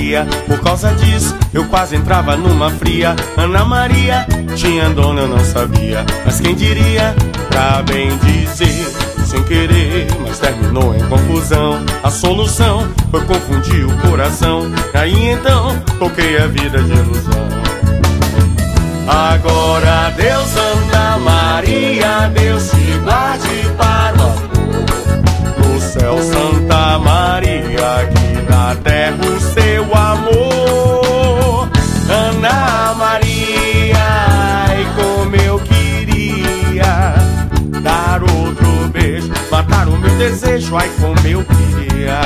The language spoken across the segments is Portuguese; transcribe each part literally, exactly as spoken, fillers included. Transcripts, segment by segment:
Maria, por causa disso eu quase entrava numa fria. Ana Maria tinha dono, eu não sabia, mas quem diria, pra bem dizer, sem querer, mas terminou em confusão. A solução foi confundir o coração. Aí então toquei a vida de ilusão. Agora Deus, Ana Maria, Deus te guarde para o amor. No céu, Santa Maria, aqui na terra o seu amor. Ana Maria, ai como eu queria dar outro beijo, matar o meu desejo, ai como eu queria.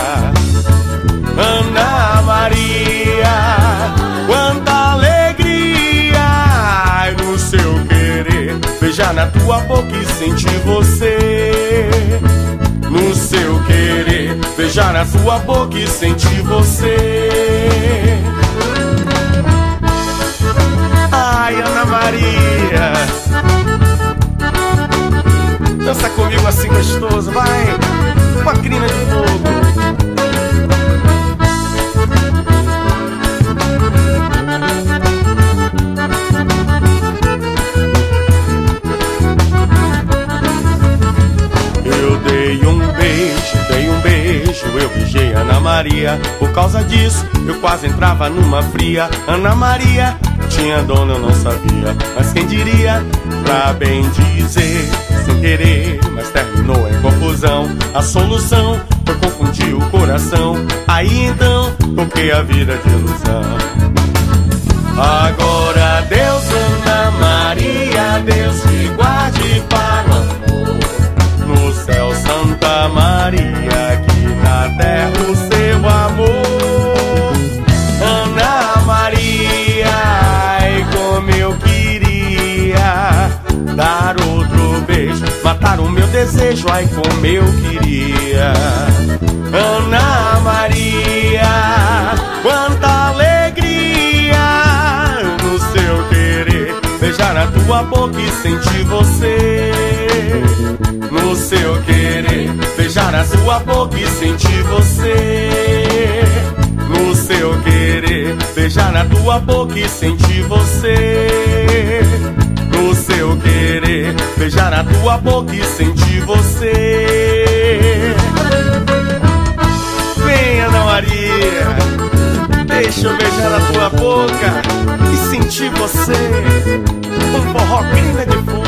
Ana Maria, quanta alegria, ai no seu querer, beijar na tua boca e sentir você. No seu querer, beijar na tua boca e sentir você. Ai, Ana Maria, dança comigo assim gostoso, vai, com a crina de fogo. Eu dei um beijo, dei um beijo, eu beijei Ana Maria. Por causa disso eu quase entrava numa fria. Ana Maria tinha dono, eu não sabia, mas quem diria, pra bem dizer, sem querer, mas terminou em confusão. A solução foi confundir o coração. Aí então toquei a vida de ilusão. Agora Deus, Ana Maria, Deus te guarde para o amor. No céu, Santa Maria, aqui na terra o seu amor. Ana Maria, ai como eu queria dar outro beijo, matar o meu desejo, ai como eu queria. Ana Maria, quanta alegria no seu querer, beijar na tua boca e sentir você. No seu querer, beijar na sua boca e sentir você. No seu querer, beijar na tua boca e sentir você. No seu querer, beijar na tua boca e sentir você. Vem, Ana Maria, deixa eu beijar na tua boca e sentir você. Um forró crina de fogo.